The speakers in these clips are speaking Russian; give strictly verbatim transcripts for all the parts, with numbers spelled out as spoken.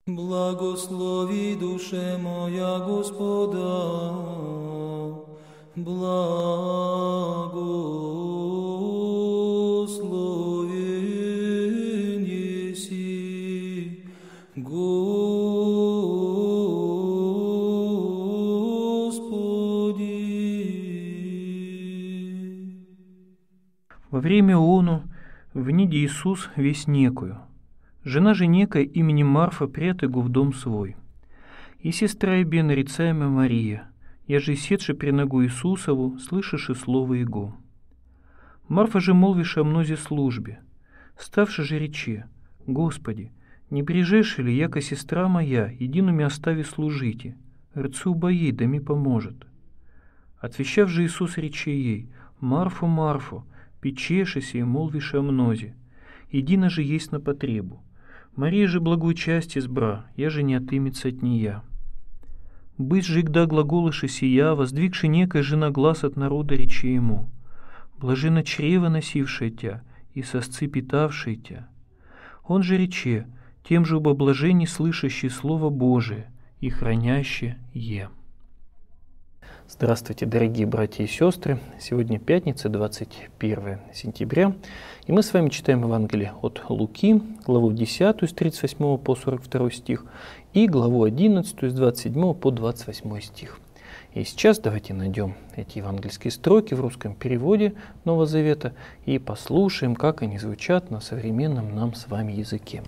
Благослови душе моя Господа, благословен еси, Господи. Во время ону вниде Иисус весь некую. Жена же некая именем Марфа прят его в дом свой. И сестра ебе нарицаемая Мария, я же седши при ногу Иисусову, слышишь слово Его. Марфа же молвишь о мнозе службе, ставши же рече, Господи, не брежешь ли, яко сестра моя, единуми остави служите, рцу боей, да ми поможет. Отвещав же Иисус рече ей, Марфу, Марфу, печешися и молвишь о мнозе, едино же есть на потребу. Мария же благую часть избра, я же не отымется от нея. Быть же, когда глаголыши сия, воздвигши некая жена глаз от народа, рече ему, блаженно чрево носившее тя и сосцы питавшие тя. Он же рече, тем же об облажении слышащий Слово Божие и хранящее е. Здравствуйте, дорогие братья и сестры! Сегодня пятница, двадцать первое сентября, и мы с вами читаем Евангелие от Луки, главу десятую, с тридцать восьмого по сорок второй стих, и главу одиннадцатую, с двадцать седьмого по двадцать восьмой стих. И сейчас давайте найдем эти евангельские строки в русском переводе Нового Завета и послушаем, как они звучат на современном нам с вами языке.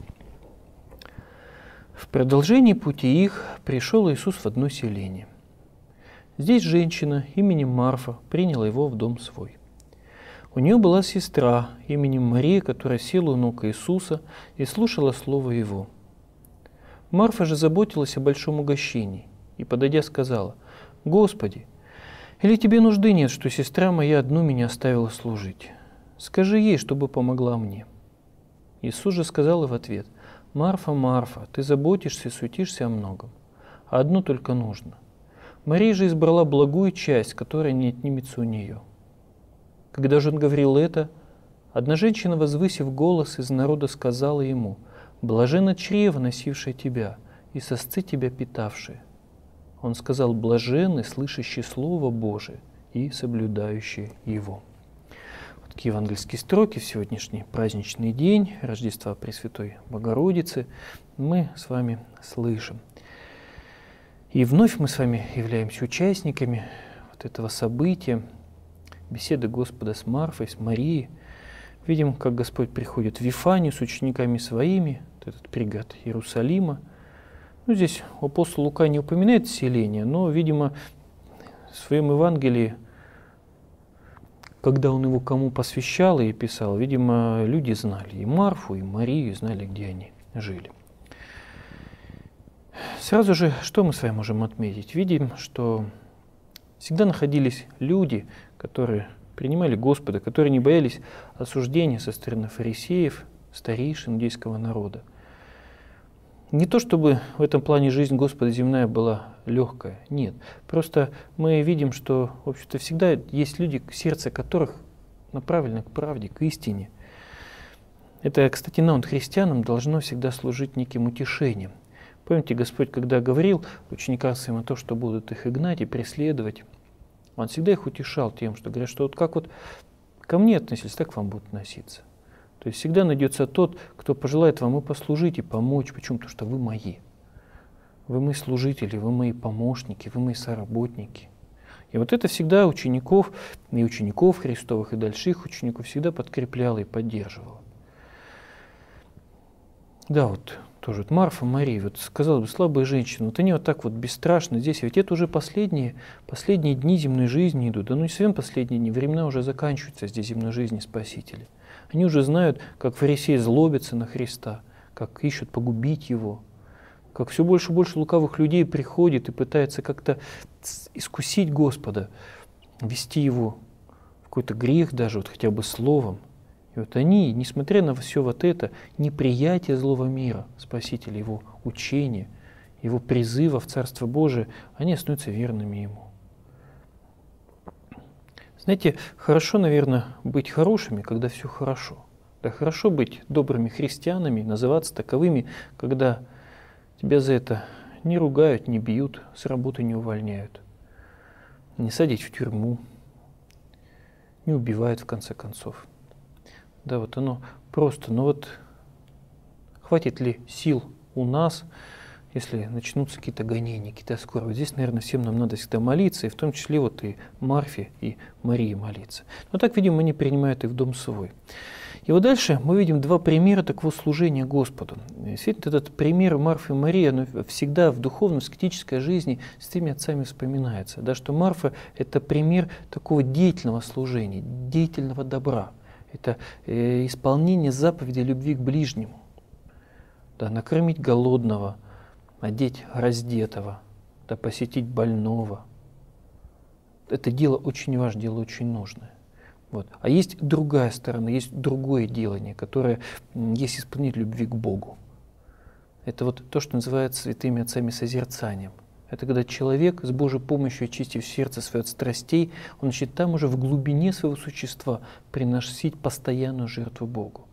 В продолжении пути их пришел Иисус в одно селение. Здесь женщина именем Марфа приняла его в дом свой. У нее была сестра именем Мария, которая села у ног Иисуса и слушала слово его. Марфа же заботилась о большом угощении и, подойдя, сказала: «Господи, или тебе нужды нет, что сестра моя одну меня оставила служить? Скажи ей, чтобы помогла мне». Иисус же сказал в ответ: «Марфа, Марфа, ты заботишься и суетишься о многом, а одно только нужно. Мария же избрала благую часть, которая не отнимется у нее». Когда же он говорил это, одна женщина, возвысив голос, из народа сказала ему: «Блаженно чрево, носившее тебя, и сосцы тебя питавшие». Он сказал: «Блаженны, слышащие Слово Божие и соблюдающие его». Вот такие евангельские строки в сегодняшний праздничный день Рождества Пресвятой Богородицы мы с вами слышим. И вновь мы с вами являемся участниками вот этого события, беседы Господа с Марфой, с Марией. Видим, как Господь приходит в Вифанию с учениками своими, вот этот пригород Иерусалима. Ну, здесь апостол Лука не упоминает селение, но, видимо, в своем Евангелии, когда он его кому посвящал и писал, видимо, люди знали и Марфу, и Марию, и знали, где они жили. Сразу же, что мы с вами можем отметить? Видим, что всегда находились люди, которые принимали Господа, которые не боялись осуждения со стороны фарисеев, старейшин иудейского народа. Не то чтобы в этом плане жизнь Господа земная была легкая, нет. Просто мы видим, что, в общем-то, всегда есть люди, сердце которых направлено к правде, к истине. Это, кстати, нам, христианам, должно всегда служить неким утешением. Помните, Господь, когда говорил ученикам своим о том, что будут их гнать и преследовать, Он всегда их утешал тем, что говорят, что вот как вот ко мне относились, так к вам будут относиться. То есть всегда найдется тот, кто пожелает вам и послужить, и помочь. Почему? Потому что вы мои. Вы мои служители, вы мои помощники, вы мои соработники. И вот это всегда учеников, и учеников Христовых, и дальших учеников всегда подкрепляло и поддерживало. Да, вот тоже вот Марфа, Мария, вот сказала бы, слабые женщины, вот они вот так вот бесстрашны здесь, ведь это уже последние, последние дни земной жизни идут, да ну не совсем последние дни, времена уже заканчиваются здесь земной жизни Спасителя. Они уже знают, как фарисеи злобятся на Христа, как ищут погубить Его, как все больше и больше лукавых людей приходит и пытается как-то искусить Господа, вести Его в какой-то грех даже, вот хотя бы словом. И вот они, несмотря на все вот это, неприятие злого мира, Спасителя, Его учения, Его призыва в Царство Божие, они остаются верными Ему. Знаете, хорошо, наверное, быть хорошими, когда все хорошо. Да хорошо быть добрыми христианами, называться таковыми, когда тебя за это не ругают, не бьют, с работы не увольняют, не садят в тюрьму, не убивают в конце концов. Да, вот оно просто, но вот хватит ли сил у нас, если начнутся какие-то гонения, какие-то скорби? Вот здесь, наверное, всем нам надо всегда молиться, и в том числе вот и Марфе, и Марии молиться. Но так, видимо, они принимают и в дом свой. И вот дальше мы видим два примера такого служения Господу. Действительно, этот пример Марфы и Марии, оно всегда в духовной, аскетической жизни с теми отцами вспоминается. Да, что Марфа – это пример такого деятельного служения, деятельного добра. Это э, исполнение заповеди любви к ближнему. Да, накормить голодного, одеть раздетого, да, посетить больного. Это дело очень важное, дело очень нужное. Вот. А есть другая сторона, есть другое делание, которое есть исполнение любви к Богу. Это вот то, что называется святыми отцами созерцанием. Это когда человек с Божьей помощью, очистив сердце свое от страстей, он начинает там уже в глубине своего существа приносить постоянную жертву Богу.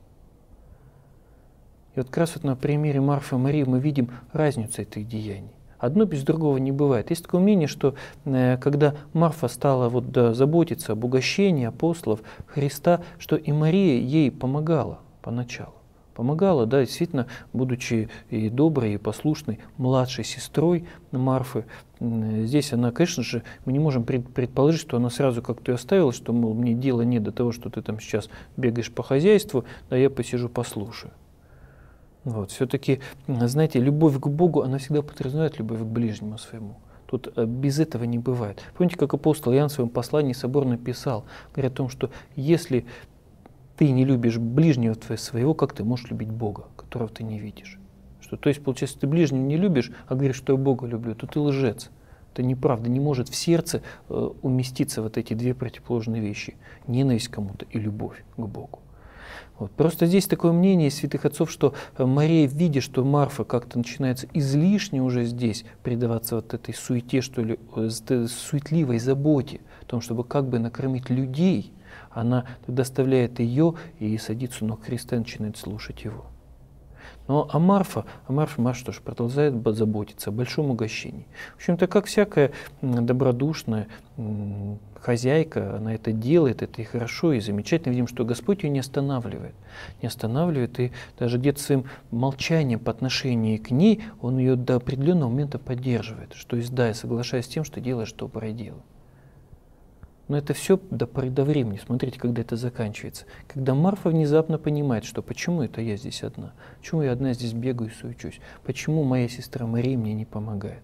И вот как раз вот на примере Марфы и Марии мы видим разницу этих деяний. Одно без другого не бывает. Есть такое мнение, что э, когда Марфа стала вот, да, заботиться об угощении апостолов Христа, что и Мария ей помогала поначалу. Помогала, да, действительно, будучи и доброй, и послушной младшей сестрой Марфы. Здесь она, конечно же, мы не можем предположить, что она сразу как-то ее оставила, что, мол, мне дела нет до того, что ты там сейчас бегаешь по хозяйству, да я посижу, послушаю. Вот, все-таки, знаете, любовь к Богу, она всегда подразумевает любовь к ближнему своему. Тут без этого не бывает. Помните, как апостол Иоанн в своем послании соборно писал, говорит о том, что если ты не любишь ближнего своего, как ты можешь любить Бога, которого ты не видишь? Что, то есть, получается, ты ближнего не любишь, а говоришь, что я Бога люблю, то ты лжец. Это неправда, не может в сердце э, уместиться вот эти две противоположные вещи. Ненависть к кому-то и любовь к Богу. Вот. Просто здесь такое мнение святых отцов, что Мария, видя, что Марфа как-то начинается излишне уже здесь предаваться вот этой суете, что ли, суетливой заботе, о том, чтобы как бы накормить людей, она тогда оставляет ее и садится у ног Христа и начинает слушать его. Но а Марфа, а Марфа, Марфа что ж, продолжает заботиться о большом угощении. В общем-то, как всякая добродушная хозяйка, она это делает, это и хорошо, и замечательно. Видим, что Господь ее не останавливает. Не останавливает, и даже где-то своим молчанием по отношению к ней, Он ее до определенного момента поддерживает. Что есть, да, я соглашаюсь с тем, что делаешь доброе дело. Но это все до поры до времени. Смотрите, когда это заканчивается. Когда Марфа внезапно понимает, что почему это я здесь одна? Почему я одна здесь бегаю и суечусь? Почему моя сестра Мария мне не помогает?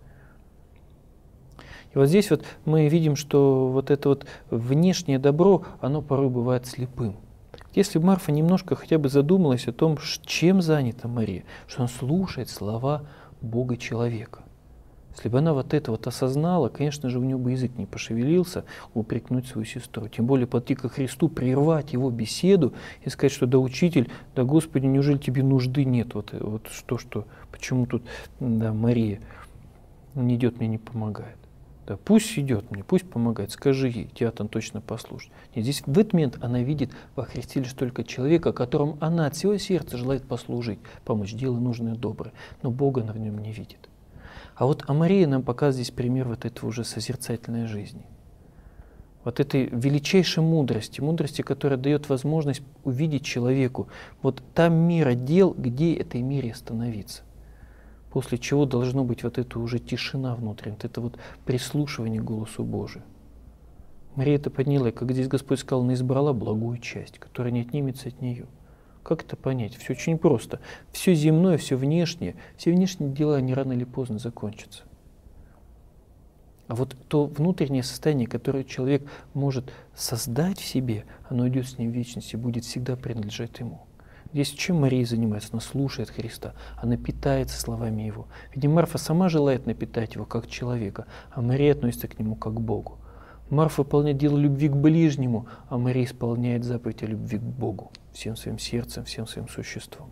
И вот здесь вот мы видим, что вот это вот внешнее добро, оно порой бывает слепым. Если бы Марфа немножко хотя бы задумалась о том, чем занята Мария, что она слушает слова Бога человека. Если бы она вот это вот осознала, конечно же, у нее бы язык не пошевелился упрекнуть свою сестру. Тем более подойти ко Христу, прервать его беседу и сказать, что да, учитель, да, Господи, неужели тебе нужды нет? Вот, вот что, что, почему тут, да, Мария не идет, мне не помогает. Да, пусть идет мне, пусть помогает, скажи ей, тебя там точно послушает. Нет, здесь в этот момент она видит во Христе лишь только человека, которому она от всего сердца желает послужить, помочь, дело нужное и доброе, но Бога она в нем не видит. А вот а Мария нам показывает здесь пример вот этого уже созерцательной жизни. Вот этой величайшей мудрости, мудрости, которая дает возможность увидеть человеку вот та мера дел, где этой мере остановиться. После чего должно быть вот эта уже тишина внутренняя, вот это вот прислушивание к голосу Божию. Мария это поняла, и как здесь Господь сказал, она избрала благую часть, которая не отнимется от нее. Как это понять? Все очень просто. Все земное, все внешнее, все внешние дела, они рано или поздно закончатся. А вот то внутреннее состояние, которое человек может создать в себе, оно идет с ним в вечность и будет всегда принадлежать ему. Здесь чем Мария занимается? Она слушает Христа, она питается словами Его. Ведь Марфа сама желает напитать Его как человека, а Мария относится к Нему как к Богу. Марфа выполняет дело любви к ближнему, а Мария исполняет заповедь о любви к Богу всем своим сердцем, всем своим существом.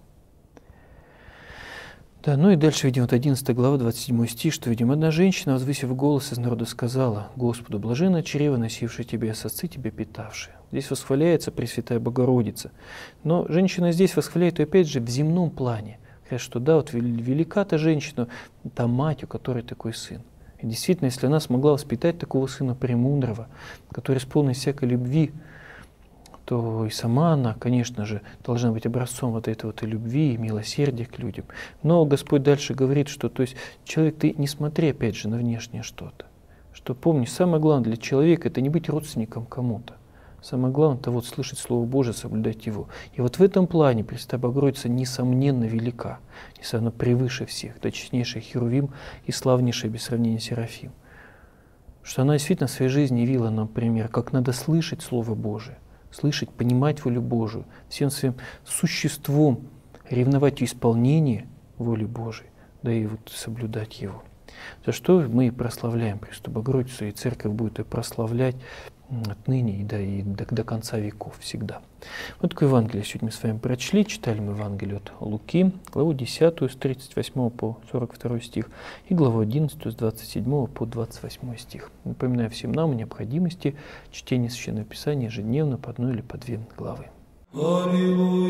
Да, ну и дальше видим вот одиннадцатая глава, двадцать седьмой стих, что видим, одна женщина, возвысив голос из народа, сказала: Господу, блаженно чрево, носившее тебя, сосцы тебя питавшие. Здесь восхваляется Пресвятая Богородица. Но женщина здесь восхваляет ее опять же в земном плане, Говорят, что да, вот велика та женщина, та мать, у которой такой сын. И действительно, если она смогла воспитать такого сына премудрого, который исполнен всякой любви, то и сама она, конечно же, должна быть образцом вот этой вот и любви, и милосердия к людям. Но Господь дальше говорит, что то есть человек, ты не смотри опять же на внешнее что-то. Что помни, самое главное для человека — это не быть родственником кому-то. Самое главное — это вот слышать Слово Божие, соблюдать его. И вот в этом плане Пресвятая Богородица несомненно велика, несомненно превыше всех, точнейший Херувим и славнейший без сравнения Серафим. Что она действительно в своей жизни явила нам пример, как надо слышать Слово Божие, слышать, понимать волю Божию, всем своим существом ревновать исполнение воли Божией, да и вот соблюдать его. За что мы и прославляем Пресвятую Богородицу, и Церковь будет ее прославлять отныне и до, и до, до конца веков всегда. Вот такое Евангелие сегодня мы с вами прочли. Читали мы Евангелие от Луки, главу десятую с тридцать восьмого по сорок второй стих, и главу одиннадцатую с двадцать седьмого по двадцать восьмой стих. Напоминаю всем нам о необходимости чтения Священного Писания ежедневно по одной или по две главы. Аллилуйя.